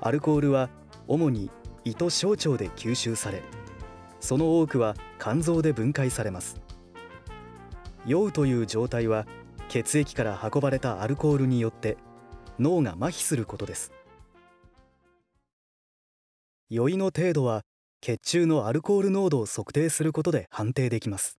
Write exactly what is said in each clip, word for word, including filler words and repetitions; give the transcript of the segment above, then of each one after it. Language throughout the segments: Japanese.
アルコールは主に胃と小腸で吸収され、その多くは肝臓で分解されます。酔うという状態は血液から運ばれたアルコールによって脳が麻痺することです。酔いの程度は血中のアルコール濃度を測定することで判定できます。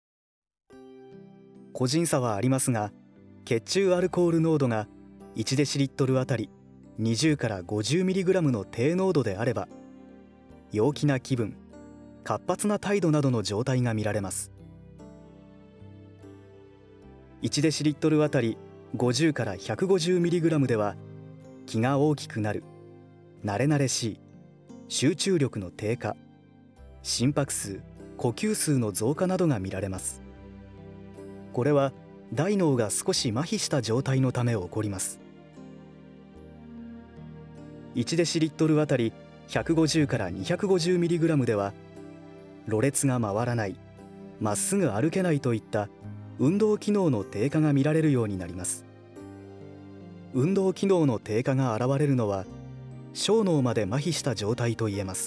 個人差はありますが、血中アルコール濃度がいちデシリットルあたりにじゅうからごじゅうミリグラムの低濃度であれば、陽気な気分、活発な態度などの状態が見られます。いちデシリットルあたりごじゅうからひゃくごじゅうミリグラムでは、気が大きくなる、慣れ慣れしい、集中力の低下、心拍数、呼吸数の増加などが見られます。これは大脳が少し麻痺した状態のため起こります。いちデシリットルあたりひゃくごじゅうからにひゃくごじゅうミリグラムでは、ろれつが回らない、まっすぐ歩けないといった運動機能の低下が見られるようになります。運動機能の低下が現れるのは、小脳まで麻痺した状態と言えます。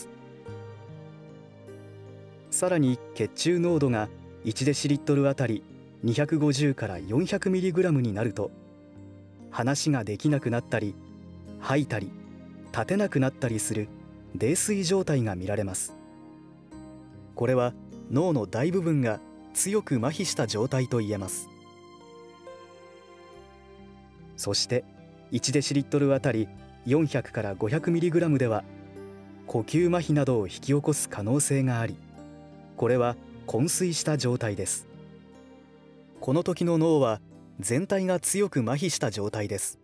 さらに血中濃度がいちデシリットルあたりにひゃくごじゅうからよんひゃくミリグラムになると、話ができなくなったり、吐いたり、立てなくなったりする泥酔状態が見られます。これは脳の大部分が強く麻痺した状態と言えます。そしていちデシリットルあたりよんひゃくからごひゃくミリグラムでは、呼吸麻痺などを引き起こす可能性があり、これは昏睡した状態です。この時の脳は全体が強く麻痺した状態です。